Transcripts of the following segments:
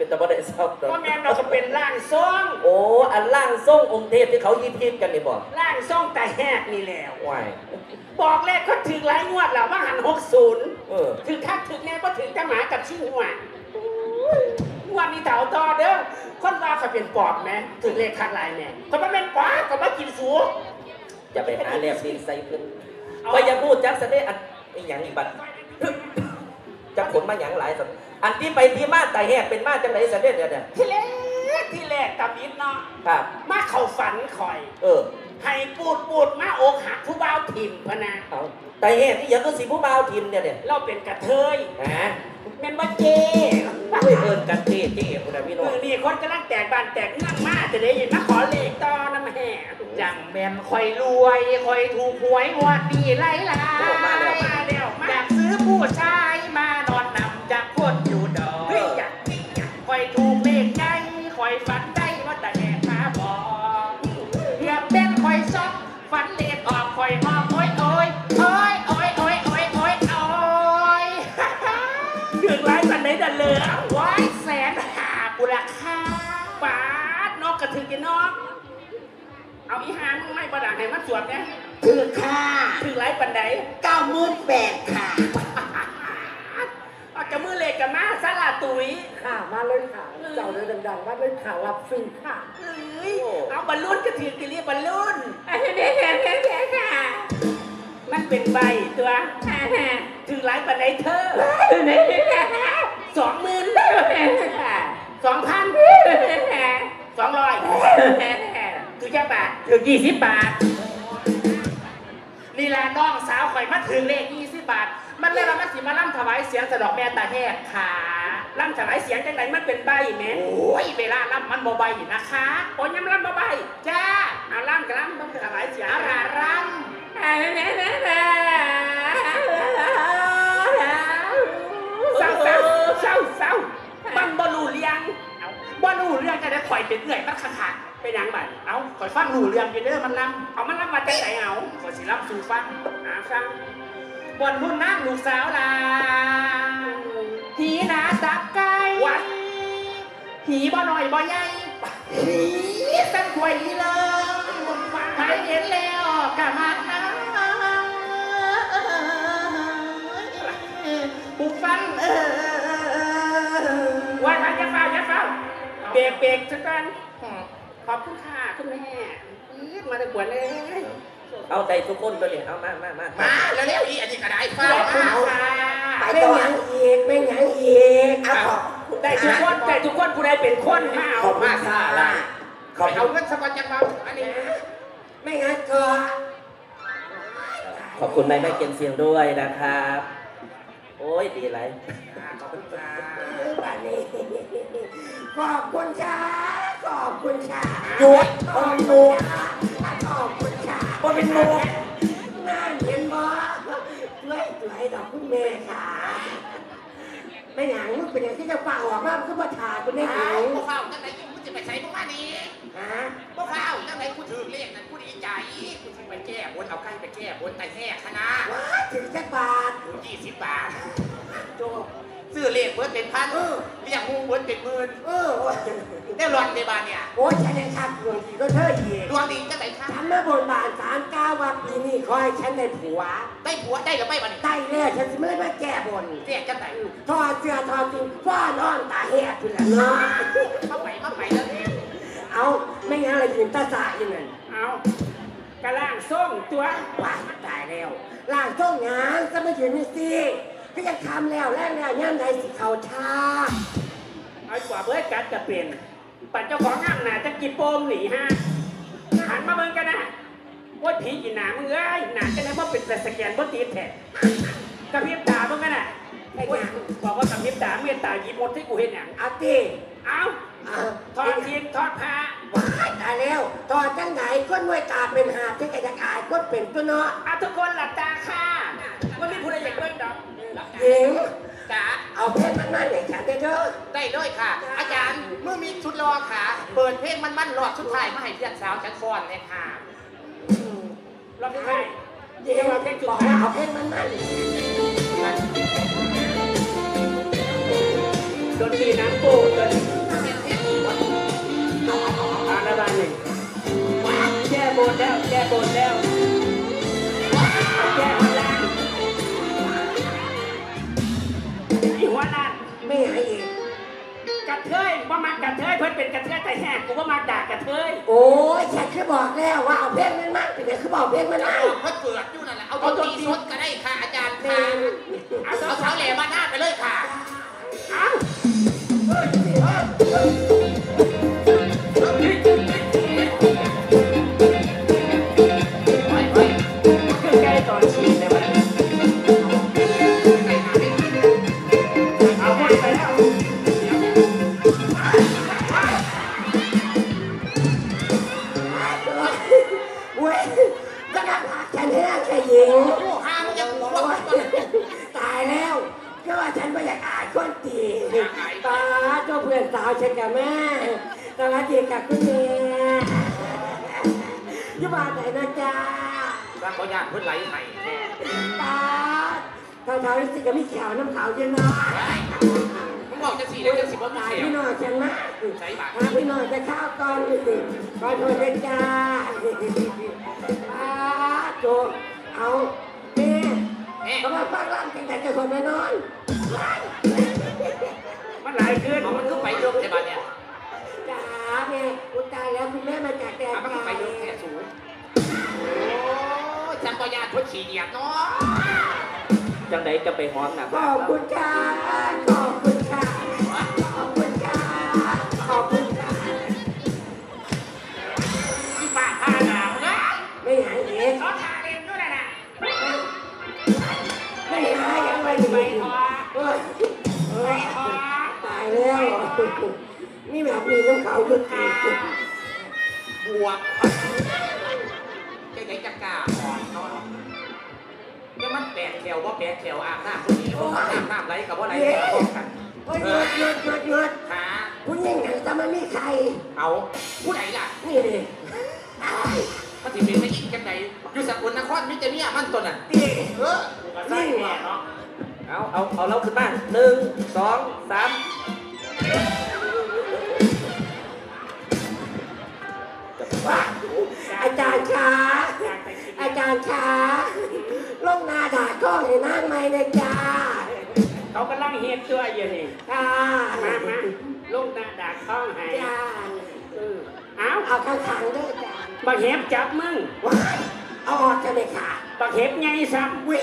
เป็นตะบะได้เศร้าพ่อแม่เราก็เป็นร่างทรงโอ้อันล่างทรงองค์เทพที่เขายิบกันนี่บอกร่างทรงแต่แหกนี่แล้ววายบอกเลขเขาถึงหลายงวดแล้วว่าหัน60ถึงคักถึงแน่ก็ถึงจะหมากับชื่อหัวงวดนี้เต่าต่อเด้อคนว่าเขาเป็นปอบไหมถึงเลขคักหลายแน่เขาไม่เป็นปอบเขาไม่กินสูงจะไปหาแลบดินใส่เพิ่นก็อย่าพูดจักสะเดอันอย่างนี้บัดจะขนมาอย่างหลายสัอันที่ไปที่มาแต่แหกเป็นมาจังไหนสะเดเนี่ยที่แรกตามิดเนาะครับมาเข่าฝันคอยให้ปูดมาอกหักผู้บ่าวถิ่มพนะแต่แหกที่ยังก็สิผู้บ่าวถิ่มเนี่ยเราเป็นกระเทยแม่นบ่เจเอิญกันเท่คุณพี่น้องนี่คนกำลังแตกบ้านแตกนั่งมาจะได้ยินมาขอเลขต่อน้ำแห่จังแม่นคอยรวยคอยถูกหวยงวดดีไล่ลายมาแล้วอยากซื้อผู้ชายมานอนนำจากคนอยู่ดอยคอยถูกเลขใจคอยฝันได้ว่าแต่แห่มาบอกเกือบเป็นคอยซอกฝันเลขออกคอยหอบโอ้ยถึงไรวันไหนดันเลย150,000มูลค่าปาดนกกระถึงกันนกเอาอีหานไม่ประดังให้มาสวดเนี่ยถึงค่ะถึงไรปันไหน 98,000ค่ะเอาจะมือเล็กกับมาซาลาตุยค่ะมาเลยค่ะเจ้าเลยดังๆมาเลยค่ะรับซื้อค่ะเอาบอลลูนกระถึงกันเรียกบอลลูนค่ะมันเป็นใบตัวถึงไรปันไหนเธอ20,000 2,000 200ถึงจะบาทถึง20 บาทนี่แหละน้องสาวข่อยมาถึงเลข20 บาทมันเลยเรามาสิมาล่ำถวายเสียงสะดอกแม่ตาแหกขาล่ำถวายเสียงจังไหนมันเป็นใบแม่โอ้ยเวลาล่ำมันบ่ใบนะคะโอ้ยยังล่ำบ่ใบจ้าเอาล่ำกับล่ำต้องถวายเสียงล่ำเศร้ามันบอลูเรียงจะได้ข่อยเป็นเอื่อยมันขาดไปยังบัดเอาข่อยฟังรูเรียงกันเด้อมันลำเอามันลำมาจากไหนเอาข่อยสิลำสู่ฟังฟังบนหุ่นนั่งลูกสาวลาหีหนาสับไก่วัดหีบ่หน่อยบ่ใหญ่หีสั่นควยเลยใครเห็นแล้วกะมาบุกฟังว่าทางจะเฝ้าเบรกสักกันขอบคุณค่ะคุณแม่มาตะกวนเลยเอาใจทุกคนตัวเนี่ยเอามาแล้วอีอันนี้ก็ได้ฟ้าไปต่อไม่หยังอีกได้ทุกคนผู้ใดเป็นคนมาเอามาซาละเอาเงินสักวันจังเบาอันนี้ไม่งั้นก็ขอบคุณแม่เกณฑ์เสียงด้วยนะครับโอ้ยดีไรขอบคุณค่ะขอบคุณค่ะหยุดขอบคุณค่ะบ่เป็นโมน่าเห็นบ่ด้วยดอกคุณแม่ค่ะไม่หยังมึงเป็นอย่างที่จะฟังออกมาคือมาถ่ายคุณได้หรือพวกเขาจังไหนกูจะไปใช้พวกมานี้พวกเขาจังไหนกูถือเลขนั้นกูดีใจกูจะไปแก้บนเอาใกล้ไปแก้บนแต่แห่คณะถึงจักบาทถึง20 บาทโจซื้อเลขเบิร์ดเป็นพันเรียกงูเบิร์ดเป็นหมื่นได้รวมในบ้านเนี่ยโอ้ยฉันได้ทักดวงดีก็เธออีกดวงดีจังไหนครับฉันมาบนบาน39 ว่าปีนี้ขอให้ฉันได้ผัวได้หรือไม่บ้านได้แล้วฉันจะไม่มาแก้บนเรียกจังไหนทอดเสื้อทอดจริงฟ้านอนตาแหกคุณล่ะเนาะมาใหม่แล้วเอาไม่งั้นอะไรยืนตาสายยังไงเอากระล่างส้มตัวว้าตายแล้วล่างส้มงานจะไม่ยืนนี่สิก็ยังทำแล้วย่ำใดสิเขาท่าเอากว่าเบิร์ดกัดจะเปลี่ยนปั่นเจ้าของห้างหนาจะกินโปมหนีฮะหันมาเบิ่งกันนะว่าผีกินหนามึงหนาจะได้ว่าเป็นสแกนว่าตีแท็กกระพริบตาเบิ่งกันนะบอกว่ากระพริบตาเมื่อตาหยิบหมดที่กูเห็นอย่างเอาตีเอาทอดทีมทอดผ้าว้ายตายแล้วทอดจังไหนก้นมวยตาเป็นหาที่กระจายก้นเป็นตัวเนาะทุกคนหลับตาค่ะว่ามีผู้ใดอยากเบิ่งดอกหญิงจ๋าเอาเพลงมันๆให้ฉันได้เด้อได้ด้วยค่ะอาจารย์เมื่อมีชุดรอค่ะเปิดเพลงมันๆรอบสุดท้ายมาให้เพื่อนสาวฉันฟ้อนเลยค่ะรอบสุดท้ายหญิงเอาเพลงบอกว่าเอาเพลงมันโดนตีน้ำโป่งกระเทยเพิ่นเป็นกระเทยแต่แหกกูว่ามาด่ากระเทยโอ้ยฉันคือบอกแล้วว่าเอาเพลงมันมากเป็นไงคือบอกเพลงมันได้เพิ่นเกิดอยู่นั่นแหละเอาดนตรีสดก็ได้ค่ะอาจารย์ค่ะเอาเท้าแหลมมาหน้าไปเลยค่ะเอ้าไปคือใกล้ตอนฉีดเลยมันเอาหมดไปแล้วเว้ยจะนักหาฉันให้แค่หญิงโอ้ห้ามันจะหัวตายแล้วก็ว่าฉันไม่อยากอ่านคนตีตาเจ้าเพื่อนสาวฉันกับแม่สวัสดีกับคุณแม่อยู่บ้านไหนนะจ๊ะร่างเขาญาติเพิ่นไหลไห้ตาเท่าๆรู้สึกกับมีแขวน้ำขาวเยอะเนาะมึงบอกจะสี่ได้จะสิบว่ามีตายเสียพี่น้องฉันนะใช้บาทพี่น้องจะข้าวก่อนสิขอโทษด้วยจ้าโจเอาแม่แม่เขามาฟังรำกันแต่จะคนมานอนมันหลายขึ้นมันก็ไปเรื่องในบ้านเนี่ยจ๋าแม่อุยตายแล้วคุณแม่มาจากแดนมันไกก็ลไปเรื่องแค่สูงโอ้จังก็ญาติเพิ่นขี่เดียดเนาะจังไดจะไปหอมหนักขอบคุณค่ะขอบคุณค่ะขอบคุณค่ะขอบคุณค่ะที่ป้าท่าหนาวนะไม่หายเองเขาทาเล่นด้วยนะไม่หายยังไงไปดีพอไปพอตายแล้วนี่แบบนี้น้ำเขาคือตีบวกใจไหนจะกล้าอ่อนเนาะแล้วมันแปดแถวว่าแปดแถวอาบน้ำคนนี้เขาอาบน้ำไรกับว่าไรพร้อมกันเฮ้ยหยุดหาคุณยังไงจะมามีใครเอาผู้ใดล่ะนี่ดิมันถือเป็นไม่ยิ่งกันใดอยู่สกลนครมิจะเนี่ยมันตัวน่ะนี่นี่แน่เนาะเอาเราขึ้นมา1 2 3จะบ้าอาจารย์คะอาจารย์คะลงนาด่าก็ให้นั่งไหมนะจ๊ะเขากำลังเฮ็ดตัวอยู่นี่ค่ะมาลงหน้าดากท้องให้จ้าเอาเอาข้างขังด้วยจ้าบักเห็บจับมึงว้ายเอาออกจะเลยค่ะบักเห็บไงซ้วิ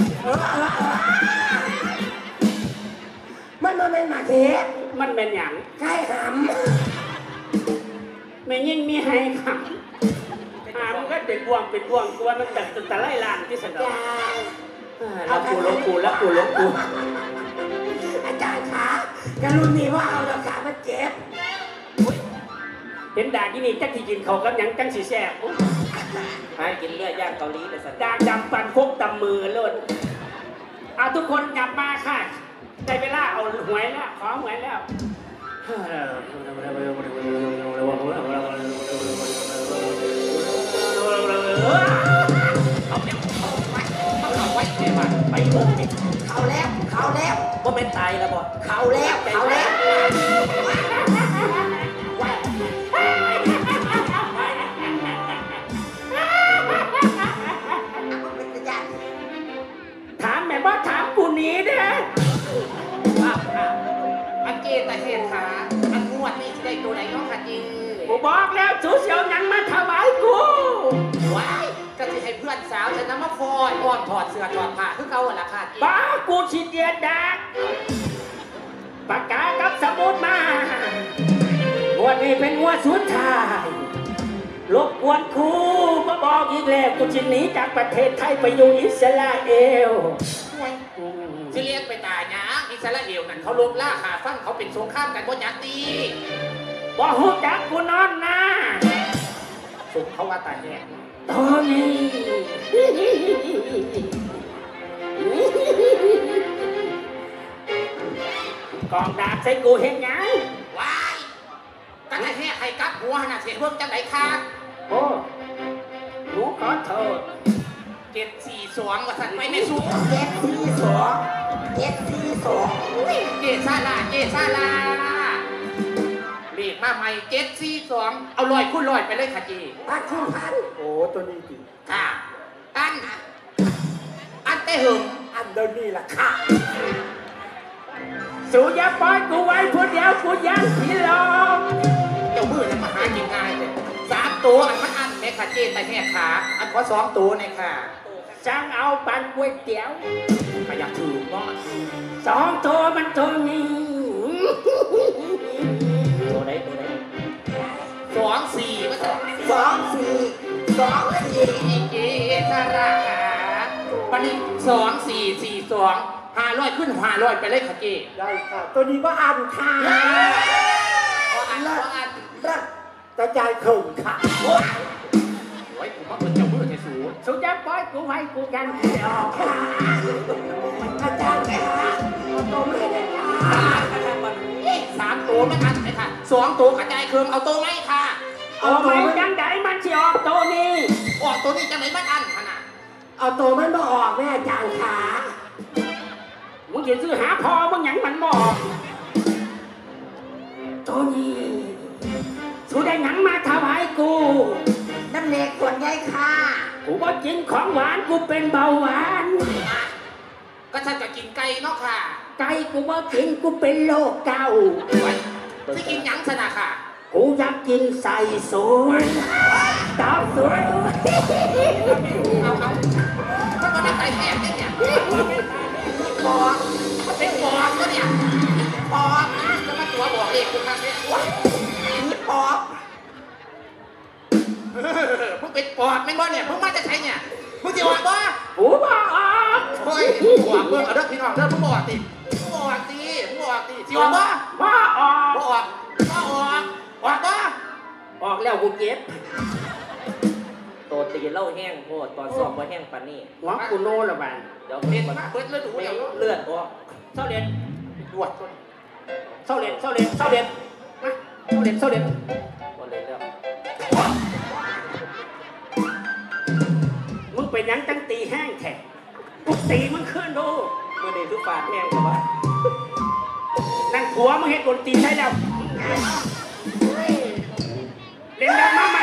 มันเป็นหมาเทปำมันเป็นหยังใครหไม่ยิ่งมีให้ขำมันก็เป็นบ่วงตัวมันแต่ไล่ลานที่สนำองจ้าแล้วกูลงกูแล้วกูลงกูอาจารย์คะกรุณีว่าเอาราคามันเจ็บเห็นด่าที่นี่จักที่กินเขากับหยังจังสีแซ่บหากินเลือดย่างเกาหลีเลยสัตว์ด่าดำปันพกตำมือโลดเอาทุกคนกลับมาค่ะได้เวลาเอาหวยแล้วขอหวยแล้วเอาเนี่ยเอาไว้ในบ้านไปเบิ่งนี่เขาแล้วเขาแล้วว่าเป็นตายแล้วบ่เขาแล้วเขาแล้วถามแม่บ่ถามกูหนี้เด้ออันเกตแต่เหตุขาอันงวดนี่ได้ตัวไหนเนาะค่ะจีกูบอกแล้วจูเสียวหยังมาถวายกูว้ายก็จะให้เพื่อนสาวฉันนะมาฟอยอ้อมถอดเสื้อถอดผ้าคือเขาอะล่ะค่ะจีบ้ากูฉีดเดียดดักปากกากับสมุดมาวันนี้เป็นวันสุดท้ายรบกวนครูมาบอกอีกแล้วกูจะหนีจากประเทศไทยไปอยู่อิสราเอลจะเรียกไปตายนะอิสราเอลนั่นเขาลบล่าขาฟังเขาเป็นสงครามกันบนยักษ์ตีบ่ฮู้จักกูนอนนะสุกเขาว่าตายแน่ตอนนี้กองดาบใส่กูเห็นยังว้ายกันให้แห่ใครกัดหัวน่ะเสียเพิ่มจังไหนค่ะโอ้หนูขอโทษ 742ว่าสั่นไปไม่สู้ 742 เจซาลาเรียกมาใหม่742เอา100คูณ100ไปเลยค่ะจีพันคุณพันโอ้ตัวนี้จริงค่ะอันเตหึงอันเดินนี่ล่ะค่ะสูอย่าปล่อยกูไว้ผู้เดียวกูยังผีหลอกค่ะเจ๊แต่แหกขาอันขอ2ตัวเนี่ยค่ะสั่งเอาปันก๋วยเตี๋ยวก็อยากถือเนาะ 2 ตัวมันตัวนี้ตัวไหน 2-4ก็จะ 2 4 2 4 เจ๊สระขาวันนี้2-4-4-2 500ขึ้น500ไปเลยค่ะเจ๊ได้ค่ะตัวนี้ว่าอันค่ะเพราะอันรักกระจายเข่งค่ะโอ้ยผมว่าคนเจ้ามือจะสูงสุดยอดปอยกูให้กูกันเดียวกระจายค่ะตัวไม่ได้ค่ะ 3 ตัวไม่อันเลยค่ะ2 ตัวกระจายเครื่องเอาตัวไหมค่ะเอาไหมจังไดมันสิออกตัวนี้ออกตัวนี้จะไหนมันอันขนาดเอาตัวมันมาออกแม่จางขามึงอย่าซื้อหาพอมึงหยังมันบ่ออกตัวนี้สุดได้หยังมาถวายกูน้ำเล็กคนใหญ่ค่ะกูบ่กินของหวานกูเป็นเบาหวานก็ฉันจะกินไก่เนาะค่ะไก่กูบ่กินกูเป็นโรคเกาต์ที่กินหยังสนะค่ะกูอยากกินใส่สูงตอบสวยเอาถ้ามันได้ไก่แห้งเนี่ยปอกมันเป็นปอกก็เนี่ยปอกจะมาตัวบอกเด็กคุณครับเนี่ยปอกมึงเป็นปอกไม่บ่เนี่ยมึงมาจะใช้เนี่ยมึงจะบอกว่ากูบ่ออกเฮ้ยบอกเมื่อเด้อพี่น้องเด้อมึงบอกติมึงบอกติสิบอกว่าบ่ออกบอกว่าออกแล้วกูเก็บตัวตีเหล่าแห้งโพดตอนสอบว่าแห้งปานนี้หัวกูโน่ละบันเดี๋ยวเล่นมันมาเปิดเลยดูเดี๋ยวเลือดออกเศร้าเรียนดวดเศร้าเรียนเศร้าเรียนเศร้าเรียนมาเศร้าเรียนเศร้าเรียนหมดเลยแล้วมึงเป็นหยังจังตีแห้งแท้กูตีมึงขึ้นดูมื่อนี้คือปาดแห้งแต่ว่านั่นผัวมึงเห็นดนตรีใช่แล้วเล่นดังมา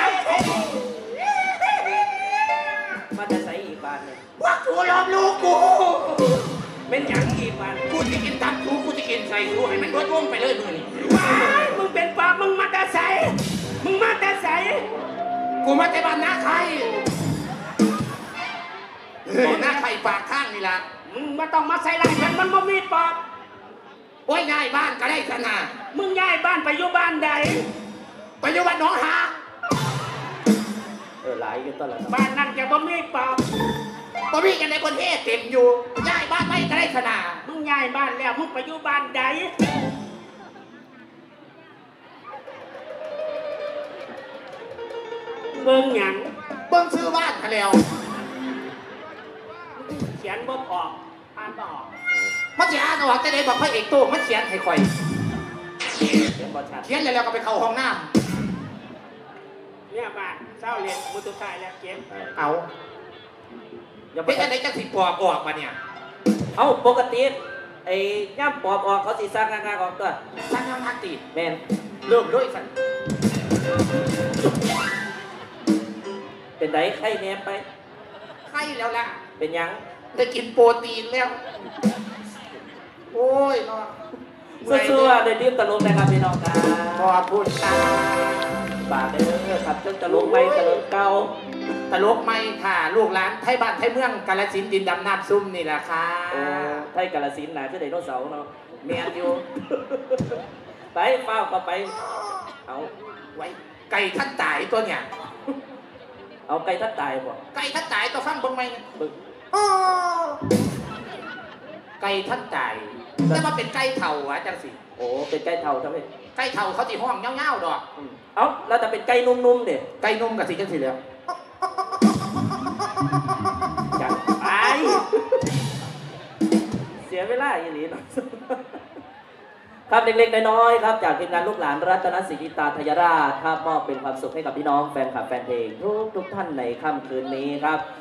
มันจะใส่อีกบานเนี่ยว่ากูลบลูกกูเป็นหยังอีกบันกูจะกินตับกูจะกินใส่กูให้มันเบิดวงไปเลยมือนี่ว้ายมึงเป็นปอบมึงมาแต่ใสมึงมาแต่ใสกูมาแต่บ้านนาไทยบ้านนาไทยปากข้างนี่ละมึงมาต้องมาใส่ลายฉันมันบ่มีปอบโอ้ยง่ายบ้านก็ได้ขนาดมึงย้ายบ้านไปอยู่บ้านใดไปอยู่บ้านน้องหาหลายอยู่ตลอดบ้านนั่นแกบ่มีปอบบ่มีกันในประเทศเต็มอยู่ง่ายบ้านไม่ก็ได้ขนาดมึงย้ายบ้านแล้วมึงไปอยู่บ้านใดเบิ่งหยังเบิ่งซื้อบ้านมาแล้วเขียนบ่ออกอ่านบ่ออกมันจะอ่านออกจะได้บอกพระเอกโต้งมันเขียนให้ข่อยเสียงบอชัดเขียนแล้วก็ไปเข้าห้องน้เนี่ยบ้านเศร้าเรียนมือตุกายแล้วเก็บำเอาอย่าไปเป็นอะไรจังสิปอบออกมาเนี่ยเอาปกติไอ้ย่ำปอบออกเขาสิสร้างงานออกตัวสร้างงานทักติดแมนเริ่มด้วยสันเป็นไดไข้แนมไปไข้แล้วล่ะเป็นหยังได้กินโปรตีนแล้ว โอ้ยเนาะสู้ๆเดี๋ยวทีมตลกนะครับพี่น้องครับขอบคุณค่ะบาทเด้อครับเจ้าตลกไปตลกเก่าตลกไม่ค่ะ ลูกหลานไทยบ้านไทยเมืองกาฬสินธุ์ดินดำน้ำซุ่มนี่แหละค่ะโอ้ไทยกาลสินธุ์นะคือไดโนเสาร์เนาะแมนอยู่ ไปเฝ้าก็ไปเอาไว้ไก่ท่านตายตัวเนี่ยเอาไก่ทัดตายบ่ไก่ท่านตายตัวฟังเบิ่งไหมบึกอ้อไก่ท่านตายแต่ว่าเป็นไก่เถ่าอะจังสิโอ้เป็นไก่เท่าทำไมไก่เถ่าเขาตีห้องเงี้ยวๆดอกเอ้าแล้วแต่เป็นไก่นุ่มๆเด็ดไก่นุ่มกับสีจังสีเหลืองจังไปเสียเวลาอย่างนี้เนาะ ครับเล็กๆน้อยๆครับจากทีมงานลูกหลานรัตนศิริตาทยราชครับมอบเป็นความสุขให้กับพี่น้องแฟนคลับแฟนเพลงทุกท่านในค่ำคืนนี้ครับ